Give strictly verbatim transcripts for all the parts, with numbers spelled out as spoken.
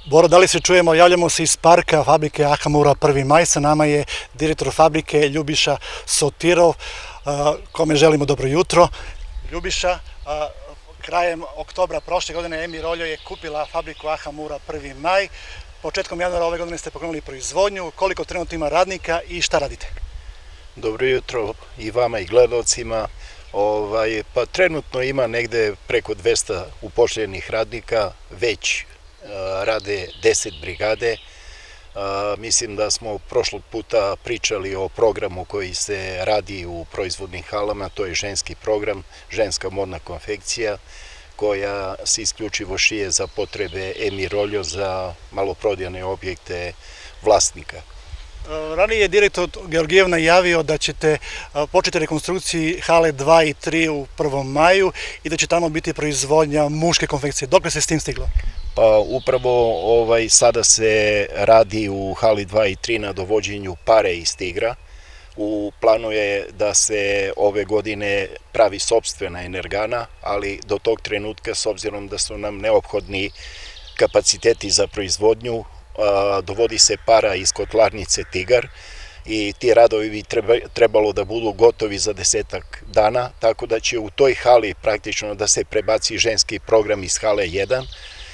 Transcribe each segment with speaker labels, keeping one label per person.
Speaker 1: Boro, da li se čujemo? Javljamo se iz parka fabrike Ahamura prvi maj. Sa nama je direktor fabrike Ljubiša Sotirov, kome želimo dobro jutro. Ljubiša, krajem oktobra prošle godine Emir Oljo je kupila fabriku Ahamura prvi maj. Početkom januara ove godine ste pokrenuli proizvodnju. Koliko trenutno ima radnika i šta radite?
Speaker 2: Dobro jutro i vama i gledalcima. Ovaj, pa trenutno ima negde preko dvesta upošljenih radnika, već rade deset brigade. Mislim da smo prošlog puta pričali o programu koji se radi u proizvodnim halama, to je ženski program, ženska modna konfekcija, koja se isključivo šije za potrebe Emir Oljo za maloprodajne objekte vlasnika.
Speaker 1: Ranije je direktor Georgijev najavio da ćete početi rekonstrukciji hale dva i tri u prvom maju i da će tamo biti proizvodnja muške konfekcije. Dokle se s tim stiglo?
Speaker 2: Pa upravo ovaj, sada se radi u hali dva i tri na dovođenju pare iz Tigra. U planu je da se ove godine pravi sopstvena energana, ali do tog trenutka, s obzirom da su nam neophodni kapaciteti za proizvodnju, dovodi se para iz kotlarnice Tigar i ti radovi bi trebalo da budu gotovi za desetak dana, tako da će u toj hali praktično da se prebaci ženski program iz hale jedan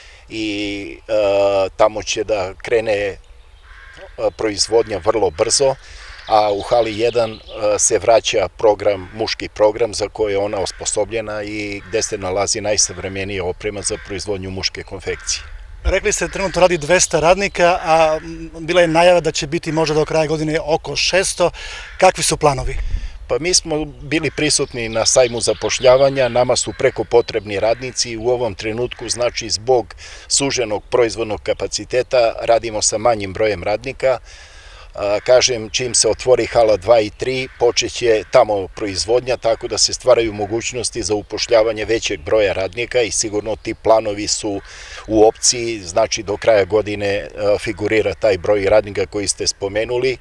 Speaker 2: i tamo će da krene proizvodnja vrlo brzo, a u hali jedan se vraća program, muški program za koje je ona osposobljena i gde se nalazi najsavremenija oprema za proizvodnju muške konfekcije.
Speaker 1: Rekli ste trenutno radi dvesta radnika, a bila je najava da će biti možda do kraja godine oko šesto. Kakvi su planovi?
Speaker 2: Pa mi smo bili prisutni na sajmu zapošljavanja, nama su preko potrebni radnici. U ovom trenutku, znači zbog suženog proizvodnog kapaciteta, radimo sa manjim brojem radnika. Kažem, čim se otvori hala dva i tri, počeće tamo proizvodnja, tako da se stvaraju mogućnosti za upošljavanje većeg broja radnika i sigurno ti planovi su u opciji, znači do kraja godine figurira taj broj radnika koji ste spomenuli.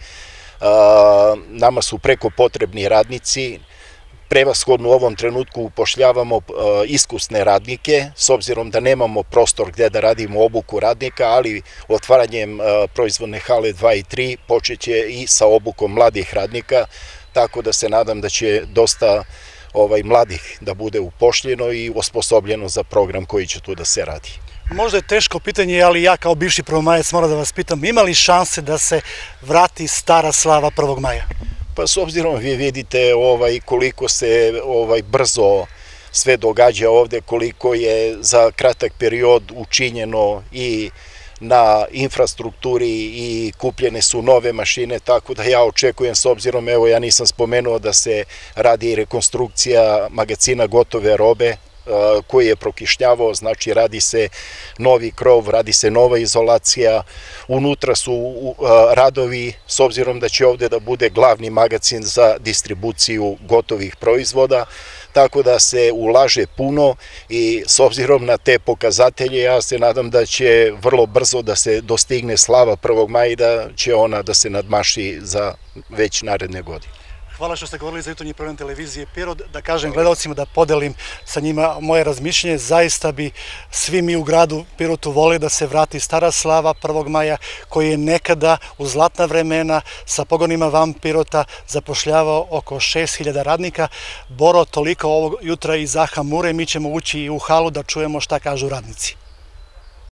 Speaker 2: Nama su preko potrebni radnici, prevashodno u ovom trenutku upošljavamo iskusne radnike, s obzirom da nemamo prostor gde da radimo obuku radnika, ali otvaranjem proizvodne hale dva i tri počeće i sa obukom mladih radnika, tako da se nadam da će dosta mladih da bude upošljeno i osposobljeno za program koji će tu da se radi.
Speaker 1: Možda je teško pitanje, ali ja kao bivši prvomajac moram da vas pitam, ima li šanse da se vrati stara slava prvog maja?
Speaker 2: Pa s obzirom vi vidite koliko se brzo sve događa ovde, koliko je za kratak period učinjeno i na infrastrukturi i kupljene su nove mašine, tako da ja očekujem, s obzirom, evo ja nisam spomenuo da se radi i rekonstrukcija magacina gotove robe, koji je prokišnjavao, znači radi se novi krov, radi se nova izolacija, unutra su radovi, s obzirom da će ovde da bude glavni magacin za distribuciju gotovih proizvoda, tako da se ulaže puno i s obzirom na te pokazatelje ja se nadam da će vrlo brzo da se dostigne slava prvog maja i da će ona da se nadmaši za već naredne godine.
Speaker 1: Hvala što ste govorili za jutarnji program televizije Pirot. Da kažem gledalcima, da podelim sa njima moje razmišljenje. Zaista bi svi mi u gradu Pirotu volili da se vrati stara slava prvog maja, koji je nekada u zlatna vremena sa pogonima van Pirota zapošljavao oko šest hiljada radnika. Boro, toliko ovog jutra iz Ahamure. Mi ćemo ući i u halu da čujemo šta kažu radnici.